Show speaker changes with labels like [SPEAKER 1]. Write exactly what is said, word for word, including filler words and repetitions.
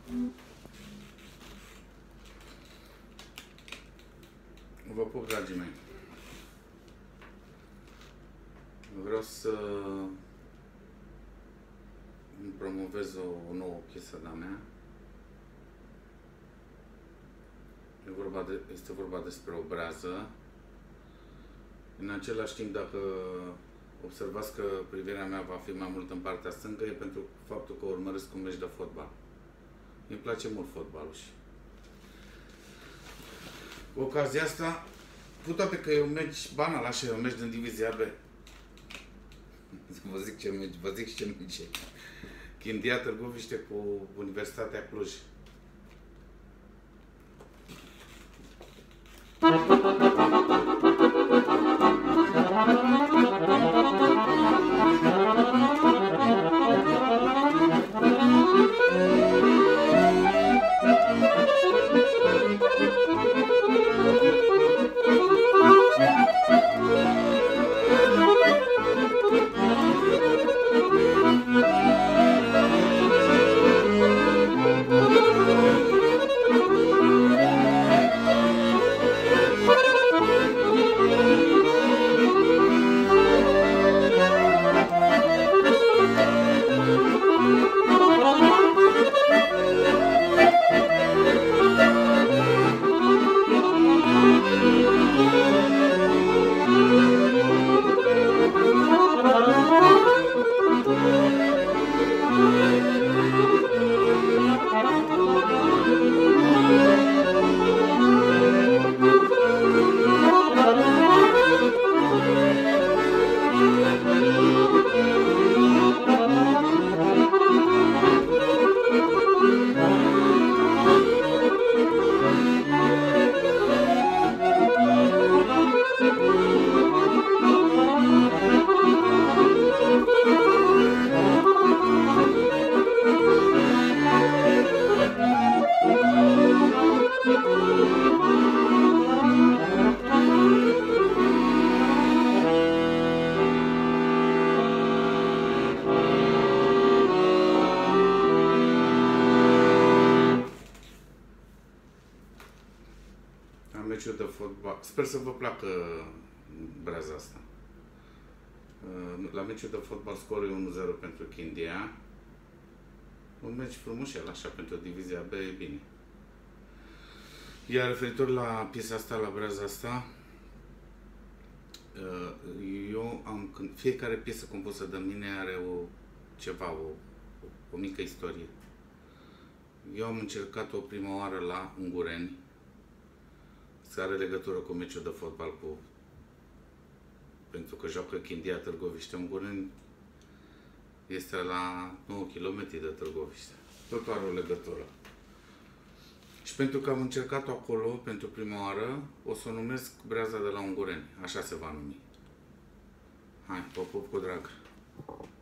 [SPEAKER 1] Vă pup, dragii mei. Vreau să îmi promovez o nouă piesă de-a mea. E vorba de, este vorba despre o brează. În același timp, dacă observați că privirea mea va fi mai mult în partea stângă, e pentru faptul că urmăresc un meci de fotbal. Îmi place mult fotbalul și cu ocazia asta, cu toate că e un meci banal, așa, e un meci din Divizia B. Vă zic ce meci, vă zic ce meci e. Chindia Târgoviște cu Universitatea Cluj. Meciul de fotbal. Sper să vă placă breaza asta. La meciul de fotbal scorul e unu zero pentru Chindia. Un meci frumușel, așa, pentru Divizia B, e bine. Iar referitor la piesa asta, la breaza asta, eu am, când fiecare piesă compusă de mine are o, ceva, o, o mică istorie. Eu am încercat-o prima oară la Ungureni, să are legătură cu meciul de fotbal, cu, pentru că joacă Chindia Târgoviște. Ungureni este la nouă kilometri de Târgoviște. Tot are o legătură. Și pentru că am încercat-o acolo pentru prima oară, o să o numesc breaza de la Ungureni. Așa se va numi. Hai, vă pup cu drag!